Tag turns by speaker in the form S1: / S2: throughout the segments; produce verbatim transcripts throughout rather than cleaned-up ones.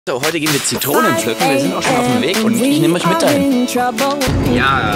S1: So, heute gehen wir Zitronen pflücken. Wir sind auch schon auf dem Weg und ich nehme euch mit dahin. Ja.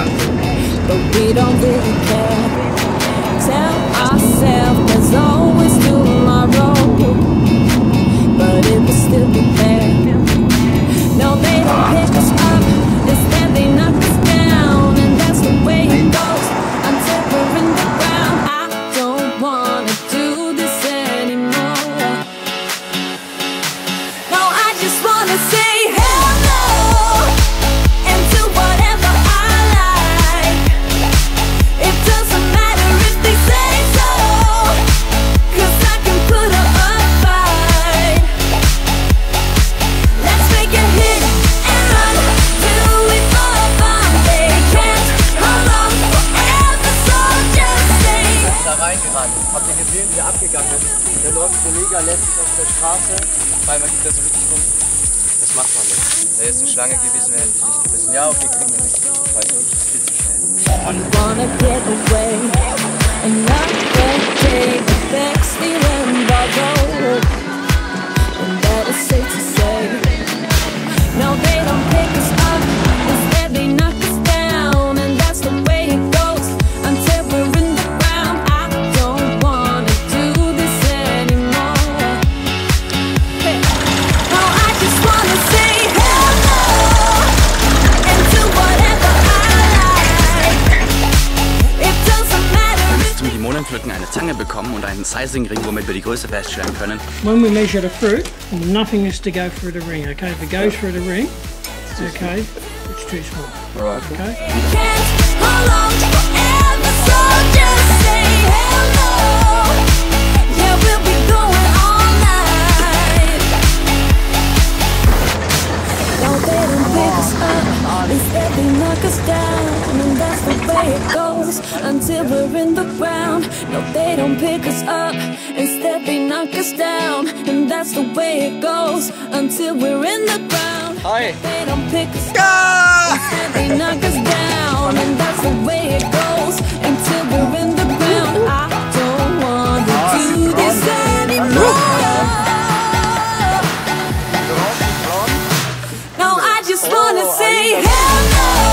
S2: Habt ihr gesehen, wie er abgegangen ist? Der läuft so mega lässig auf der Straße, weil man gibt da so richtig rum. Das macht man nicht. Wäre jetzt eine Schlange gewesen, wäre ich nicht gebissen. Ja, okay, kriegen wir nicht. Weil ich viel zu schnell.
S1: Pflücken eine Zange bekommen und einen Sizing-Ring, womit wir die Größe feststellen können.
S3: When we measure the fruit, nothing is to go through the ring, okay? If it goes through the ring, okay, it's too small.
S1: Right.
S3: Okay?
S4: Until we're in the ground. No, they don't pick us up. Instead, they knock us down. And that's the way it goes. Until we're in the ground.
S1: Hi.
S4: They don't pick us up. Instead, they knock us down. And that's the way it goes. Until we're in the ground. I don't want to do this anymore. No, I just want to say hell no.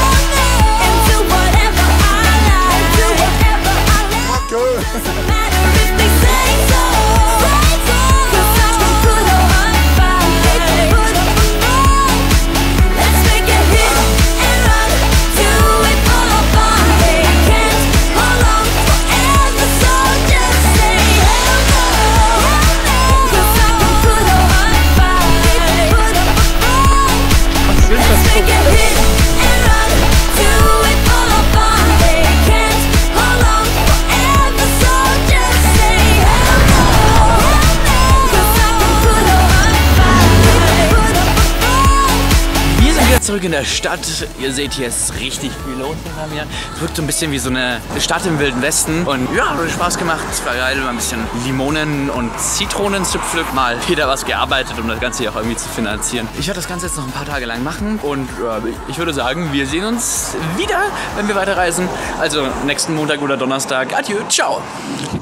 S1: Zurück in der Stadt. Ihr seht, hier ist richtig viel los hinter mir. Es wirkt so ein bisschen wie so eine Stadt im Wilden Westen. Und ja, hat Spaß gemacht. Es war geil, mal ein bisschen Limonen und Zitronen zu pflücken. Mal wieder was gearbeitet, um das Ganze hier auch irgendwie zu finanzieren. Ich werde das Ganze jetzt noch ein paar Tage lang machen. Und ja, ich würde sagen, wir sehen uns wieder, wenn wir weiterreisen. Also nächsten Montag oder Donnerstag. Adieu, ciao.